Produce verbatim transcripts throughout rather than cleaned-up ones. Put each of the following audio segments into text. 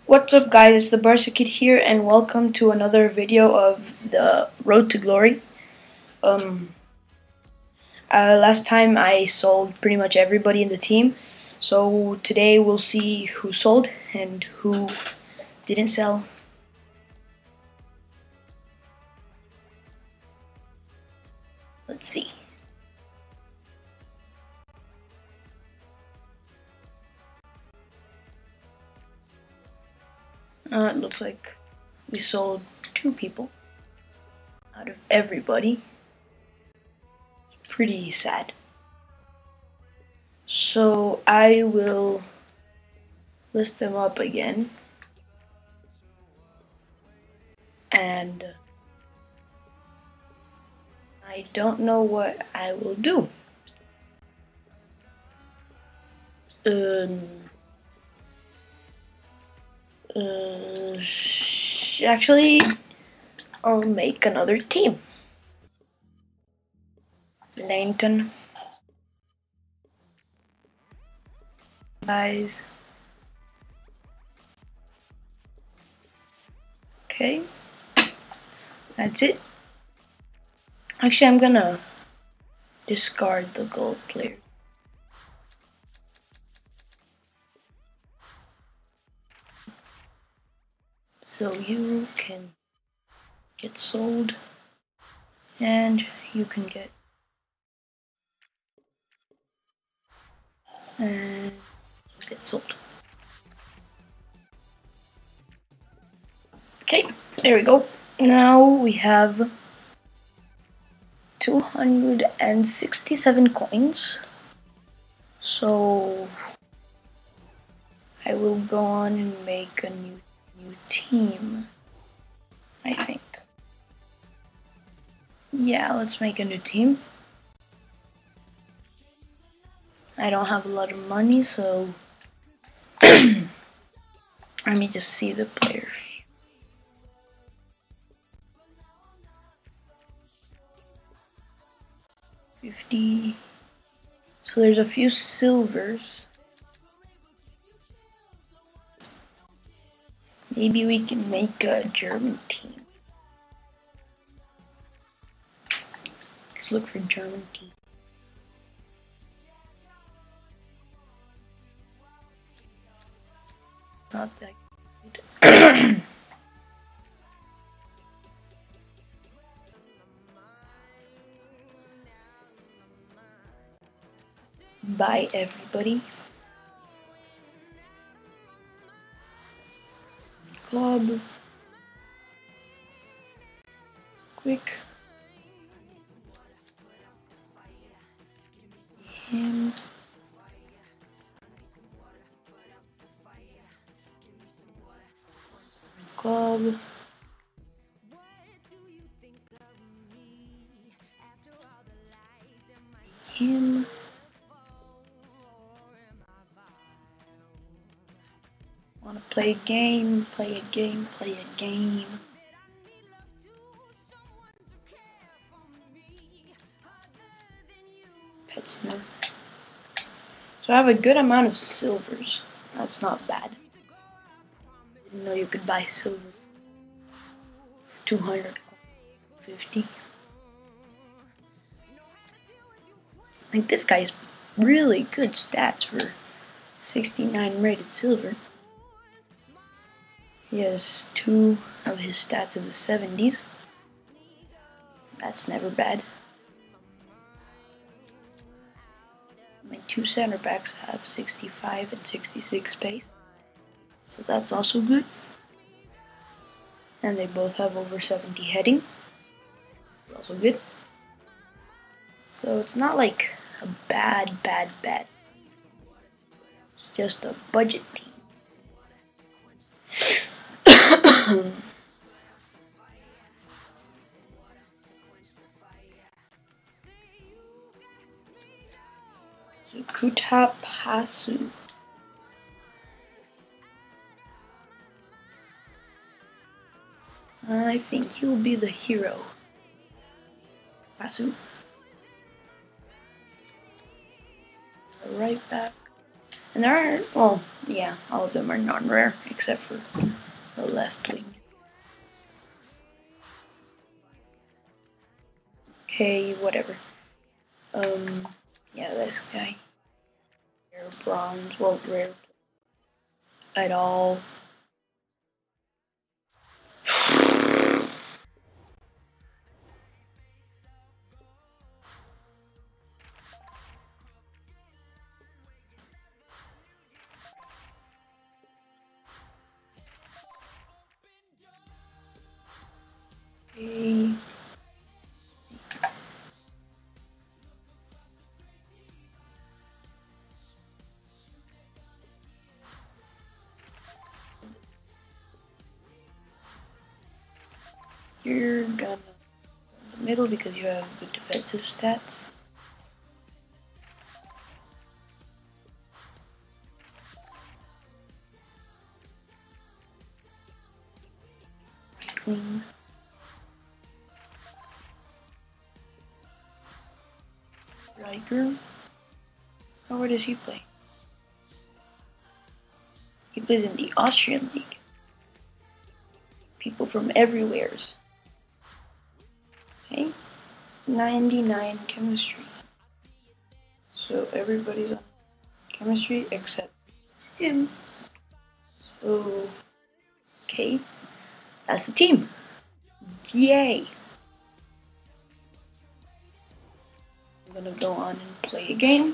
What's up guys, it's the Barca Kid here and welcome to another video of the Road to Glory. Um, uh, last time I sold pretty much everybody in the team, so today we'll see who sold and who didn't sell. Let's see. Uh, it looks like we sold two people out of everybody. It's pretty sad. So I will list them up again. And I don't know what I will do. Um, uh, actually, I'll make another team. Langton. Guys. Okay. That's it. Actually, I'm gonna discard the gold player. So you can get sold, and you can get, and get sold. Okay, there we go. Now we have two hundred sixty-seven coins. So I will go on and make a new new team, I think. Yeah, let's make a new team. I don't have a lot of money, so let me just see the players. fifty. So there's a few silvers. Maybe we can make a German team. Let's look for German team. Not that good. Bye everybody. Club. Quick. Him. Club. Him. Wanna play a game, play a game, play a game. Pets no. So I have a good amount of silvers. That's not bad. Didn't know you could buy silver for two hundred fifty. I think this guy's really good stats for sixty-nine rated silver. He has two of his stats in the seventies. That's never bad. My two center backs have sixty-five and sixty-six pace, so that's also good. And they both have over seventy heading, also good. So it's not like a bad, bad, bad. It's just a budget team. SUKUTA-PASU. I think he'll be the hero. Pasu. The right back. And there are, well, Yeah, all of them are non-rare except for the left wing. Okay, whatever. Um, yeah, this guy. Rare bronze, well, rare at all. Okay. You're gonna go in the middle because you have good defensive stats. Right wing. Riker. Oh, where does he play? He plays in the Austrian league. People from everywheres. Okay. ninety-nine chemistry. So everybody's on chemistry except him. So, okay. That's the team. Yay. I'm gonna go on and play a game.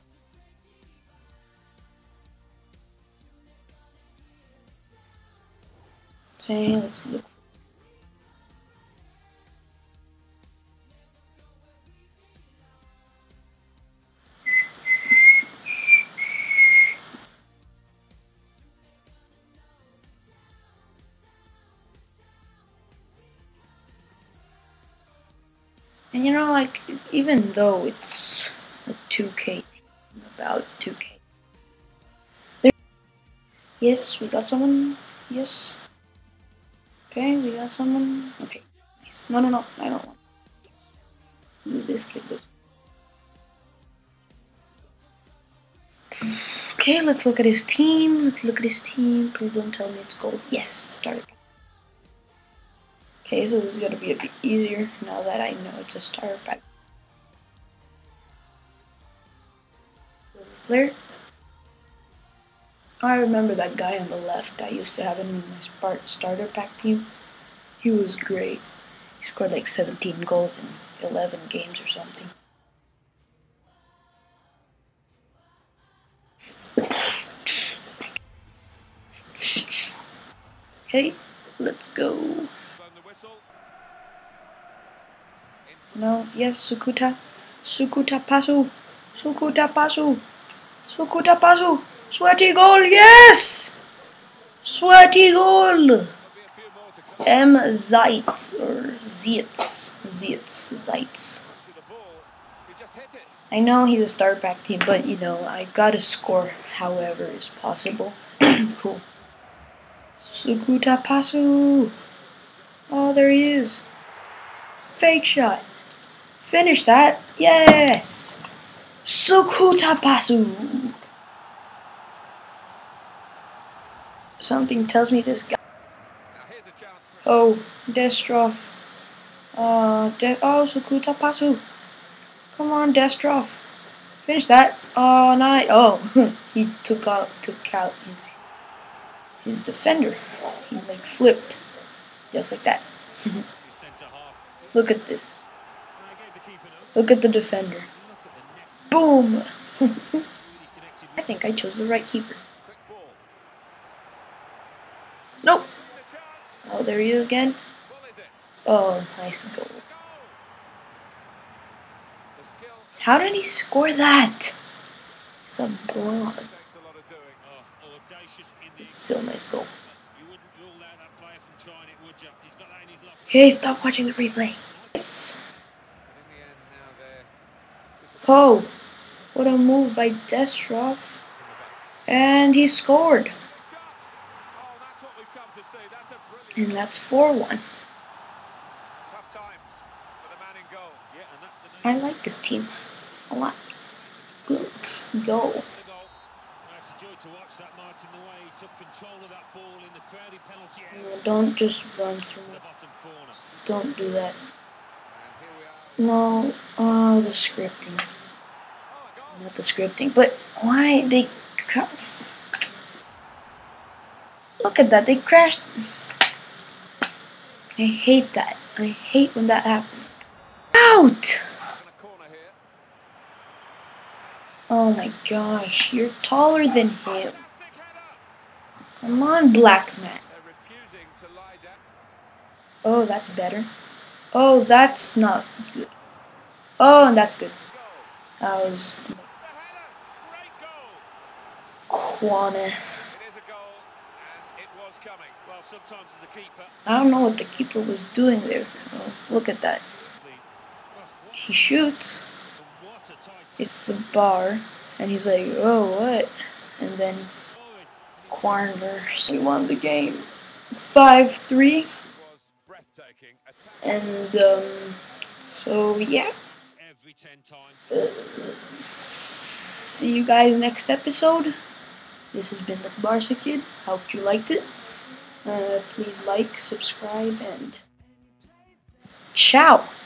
Okay, let's look. And you know, like, even though it's a two K team, about two K. There yes, we got someone. Yes. Okay, we got someone. Okay, nice. No, no, no, I don't want to do this kid. This. Okay, let's look at his team. Let's look at his team. Please don't tell me it's gold. Yes, started. Okay, so this is gonna be a bit easier now that I know it's a starter pack. Player. I remember that guy on the left. I used to have him in my starter pack team. He was great. He scored like seventeen goals in eleven games or something. Okay, let's go. No, yes, Sukuta. Sukuta-PASU. Sukuta-PASU. Sukuta-PASU. Sweaty goal, yes! Sweaty goal! M. Zeitz, or Zeitz. Zeitz. Zeitz. I know he's a star pack team, but you know, I gotta score however is possible. Cool. Sukuta-PASU. Oh, there he is. Fake shot. Finish that. Yes. Sukuta-PASU. Something tells me this guy. Oh, Destrov. Uh, De oh, Sukuta-PASU. Come on, Destrov. Finish that. Oh, nice. Oh, he took out, took out his, his defender. He like flipped, just like that. Look at this. Look at the defender. Boom. I think I chose the right keeper. Nope. Oh, there he is again. Oh, nice goal. How did he score that? It's a bronze. It's still a nice goal. Hey, stop watching the replay. Oh, what a move by Destrov. And he scored. And that's four one. I like this team a lot. Good. Go. No, don't just run through me. Don't do that. No, oh, the scripting. Not the scripting, but why they... Look at that, they crashed. I hate that. I hate when that happens. Out! Oh my gosh, you're taller than him. Come on, black man. Oh, that's better. Oh, that's not good. Oh, and that's good. That was... Kwana. I don't know what the keeper was doing there. Oh, look at that. He shoots. It's the bar. And he's like, oh, what? And then Kwarnver. We won the game five three. And, um, so, yeah. Uh, see you guys next episode. This has been the Barca Kid. Hope you liked it. Uh, please like, subscribe, and ciao!